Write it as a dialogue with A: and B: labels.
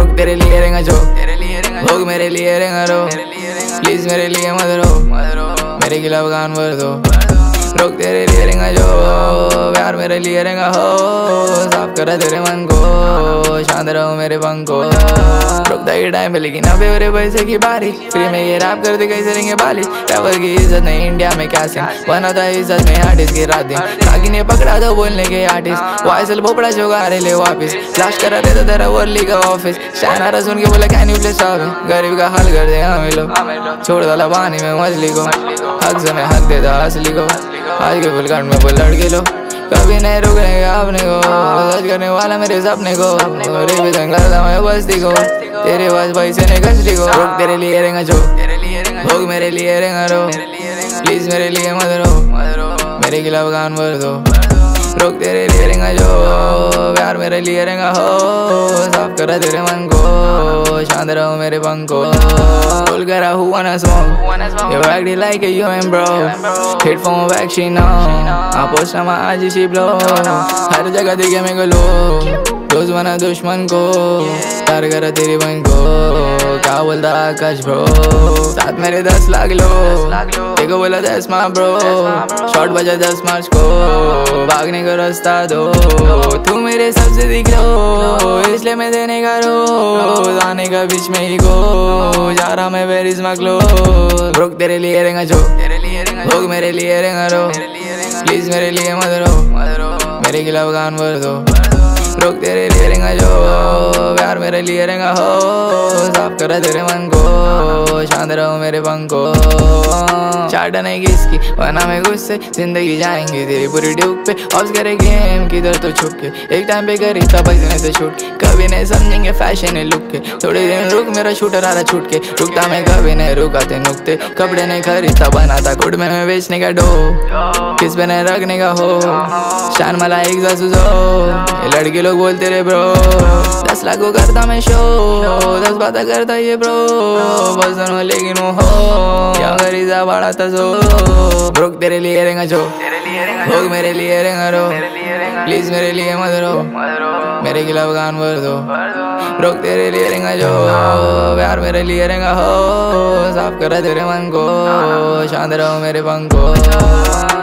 A: रुक तेरे लिए रहेगा जो, भोग मेरे लिए रहेगा रो, प्लीज मेरे लिए मत रो, मेरे खिलाफ गान भर दो। रुक तेरे लिए रहेगा जो, प्यार मेरे लिए रहेगा हो, साफ करा तेरे मन को, शांत रहो मेरे पंख को। रुकता ही टाइम पे लेकिन अबे मेरे पैसे की बारी, फ्री में ये रैप करते कैसे रहेंगे बालिश। रैपर की इज्जत नहीं इंडिया में क्या सीन, बनाता है इज्जत में आर्टिस्ट की रात दिन। ताकि ने पकड़ा दो बोलने के आर्टिस्ट, वाइसल भोपड़ा जो गा रहे ले वापिस, लाश करा देता तेरा वर्ली का ऑफिस। शायनारा सुन के बोला कैन यू प्लीज स्टॉप, गरीब का हाल कर दे हमें लोग, छोड़ डाला पानी में मछली को, हक से मैं हक देता असली को। आज के फुलकांड में बोल लड़के लो, कभी नहीं रुकेगा अपने को, सच करने वाला मेरे सपने को, रे भी करता मैं बस्ती को, तेरे पास पैसे ने कसली को। रुक तेरे लिए रहेगा जो, भोग मेरे लिए रहेगा रो, प्लीज मेरे लिए मत रो, मेरे खिलाफ गान भर दो। रुक तेरे लिए रहेगा जो, प्यार मेरे लिए रहेगा हो, साफ करा तेरे मन को, शांत रहो मेरे पंख को। रोल करा who wanna smoke, you acting like a human bro, hit from back she know, I post my IG she blow, हर जगह दिखे मेरे को लो, दोस्त बना दुश्मन को, तार करा तेरी बहन को, क्या बोलता आकाश ब्रो, साथ मेरे 10 लाख लो, देखो बोला 10 माँ ब्रो, शॉट बजा 10 मार्च को, भागने का रास्ता दो, तू मेरे सबसे दिख लो, इसलिए मैं देने का रो, आने का बीच में ही गो, जा रहा मैं वेयर इज माय क्लोथ। रुक तेरे लिए रहेगा जो, भोग मेरे लिए रहेगा रो, प्लीज मेरे लिए मत रो, मेरे खिलाफ गान भर दो। रुक तेरे लिए रहेगा जो, प्यार मेरे लिए रहेगा हो, साफ करा तेरे मन को, शांत रहो मेरे पंख को। चाटा नहीं किसकी वरना मैं गुस्से, जिंदगी जाएंगे तेरी पूरी ड्यूक पे, ऑफ करे गेम किधर तो छुप के, एक टाइम पे करी तब बजने तो छूट, कभी नहीं समझेंगे फैशन है लुक के, थोड़े दिन रुक मेरा शूटर आ रहा छूट के, रुकता मैं कभी नहीं रुकाते नुकते, कपड़े नहीं खरीदता बनाता खुद में मैं बेचने का डो, किस पे नहीं रखने का हो, शान मला एक जासूस हो, ये लड़के लोग बोलते रे ब्रो, 10 लाख को करता मैं शो, 10 बातें करता ये ब्रो, बस दोनों लेकिन वो हो, क्या गरीजा बड़ा था सो। रुक तेरे लिए रहेगा जो, भोग मेरे लिए रहेगा रो, प्लीज मेरे लिए मत रो, मेरे खिलाफ गान भर दो। रुक तेरे लिए रहेगा जो, प्यार मेरे लिए रहेगा हो, साफ करा तेरे मन को, शांत रहो मेरे पंख को।